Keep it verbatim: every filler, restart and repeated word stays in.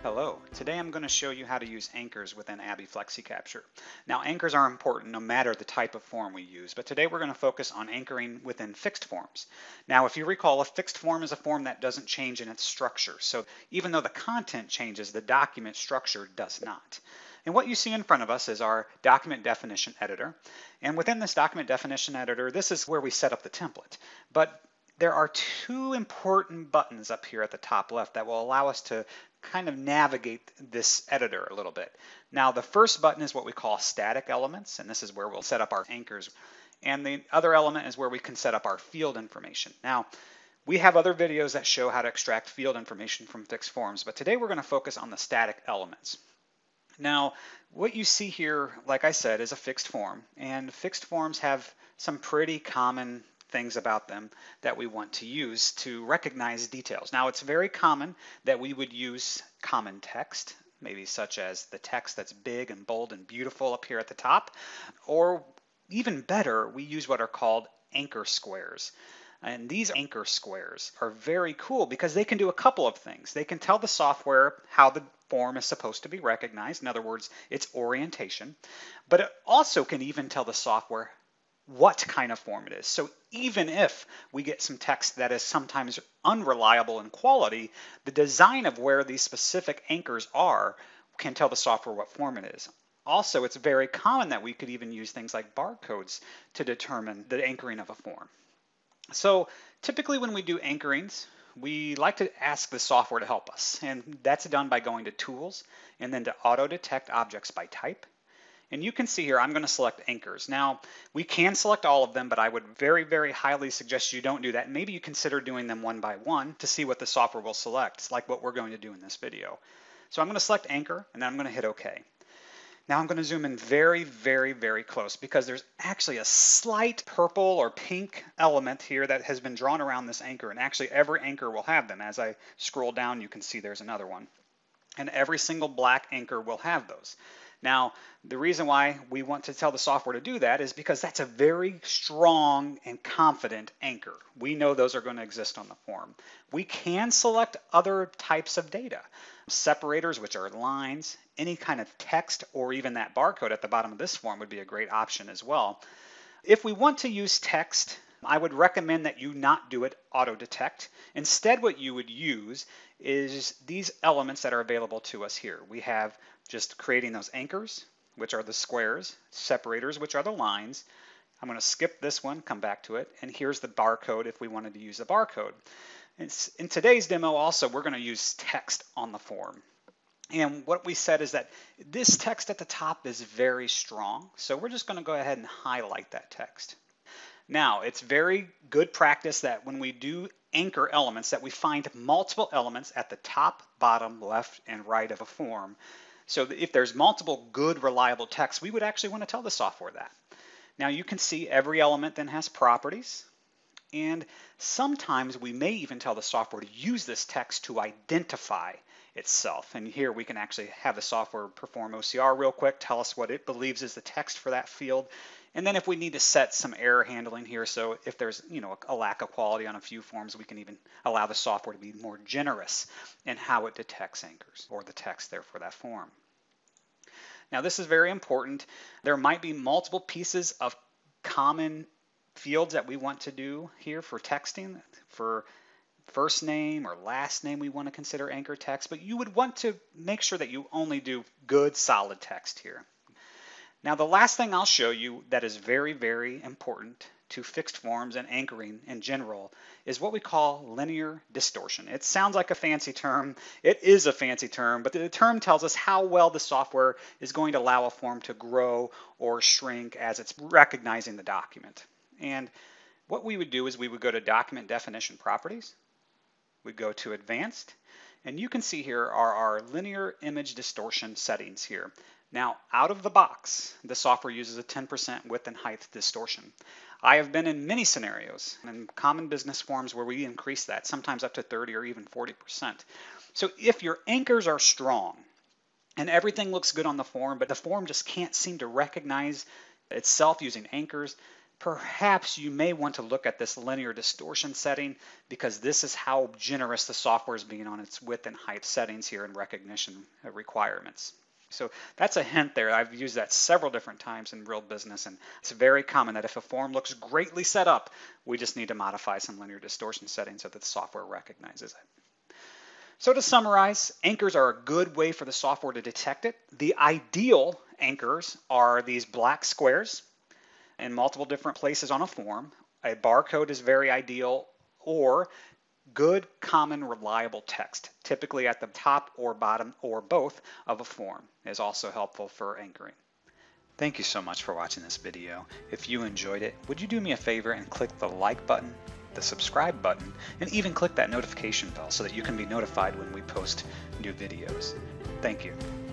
Hello, today I'm going to show you how to use anchors within ABBYY FlexiCapture. Now anchors are important no matter the type of form we use, but today we're going to focus on anchoring within fixed forms. Now if you recall, a fixed form is a form that doesn't change in its structure, so even though the content changes, the document structure does not. And what you see in front of us is our document definition editor, and within this document definition editor, this is where we set up the template. But there are two important buttons up here at the top left that will allow us to kind of navigate this editor a little bit. Now the first button is what we call static elements, and this is where we'll set up our anchors. And the other element is where we can set up our field information. Now we have other videos that show how to extract field information from fixed forms, but today we're going to focus on the static elements. Now what you see here, like I said, is a fixed form, and fixed forms have some pretty common things about them that we want to use to recognize details. Now it's very common that we would use common text, maybe such as the text that's big and bold and beautiful up here at the top, or even better, we use what are called anchor squares. And these anchor squares are very cool because they can do a couple of things. They can tell the software how the form is supposed to be recognized, in other words, its orientation, but it also can even tell the software what kind of form it is. So even if we get some text that is sometimes unreliable in quality, the design of where these specific anchors are can tell the software what form it is. Also, it's very common that we could even use things like barcodes to determine the anchoring of a form. So typically when we do anchorings, we like to ask the software to help us, and that's done by going to Tools and then to Auto Detect Objects by Type. And you can see here, I'm going to select anchors. Now, we can select all of them, but I would very, very highly suggest you don't do that. Maybe you consider doing them one by one to see what the software will select, like what we're going to do in this video. So I'm going to select anchor, and then I'm going to hit OK. Now I'm going to zoom in very, very, very close because there's actually a slight purple or pink element here that has been drawn around this anchor, and actually every anchor will have them. As I scroll down, you can see there's another one. And every single black anchor will have those. Now, the reason why we want to tell the software to do that is because that's a very strong and confident anchor. We know those are going to exist on the form. We can select other types of data. Separators, which are lines, any kind of text, or even that barcode at the bottom of this form would be a great option as well. If we want to use text, I would recommend that you not do it auto detect. Instead, what you would use is these elements that are available to us here. We have just creating those anchors, which are the squares, separators, which are the lines. I'm going to skip this one, come back to it, and here's the barcode if we wanted to use the barcode. It's, in today's demo also, we're going to use text on the form. And what we said is that this text at the top is very strong, so we're just going to go ahead and highlight that text. Now, it's very good practice that when we do anchor elements that we find multiple elements at the top, bottom, left, and right of a form. So if there's multiple good, reliable text, we would actually want to tell the software that. Now you can see every element then has properties, and sometimes we may even tell the software to use this text to identify itself. And here we can actually have the software perform O C R real quick, tell us what it believes is the text for that field. And then if we need to set some error handling here, so if there's you know a lack of quality on a few forms, we can even allow the software to be more generous in how it detects anchors or the text there for that form. Now this is very important. There might be multiple pieces of common fields that we want to do here for texting. For first name or last name, we want to consider anchor text, but you would want to make sure that you only do good, solid text here. Now the last thing I'll show you that is very, very important to fixed forms and anchoring in general is what we call linear distortion. It sounds like a fancy term. It is a fancy term, but the term tells us how well the software is going to allow a form to grow or shrink as it's recognizing the document. And what we would do is we would go to Document Definition Properties. We'd go to Advanced, and you can see here are our linear image distortion settings here. Now, out of the box, the software uses a ten percent width and height distortion. I have been in many scenarios in common business forms where we increase that, sometimes up to thirty or even forty percent. So if your anchors are strong and everything looks good on the form, but the form just can't seem to recognize itself using anchors, perhaps you may want to look at this linear distortion setting, because this is how generous the software is being on its width and height settings here in recognition requirements. So that's a hint there. I've used that several different times in real business, and it's very common that if a form looks greatly set up, we just need to modify some linear distortion settings so that the software recognizes it. So to summarize, anchors are a good way for the software to detect it. The ideal anchors are these black squares in multiple different places on a form. A barcode is very ideal, or good, common, reliable text, typically at the top or bottom or both of a form, is also helpful for anchoring. Thank you so much for watching this video. If you enjoyed it, would you do me a favor and click the like button, the subscribe button, and even click that notification bell so that you can be notified when we post new videos. Thank you.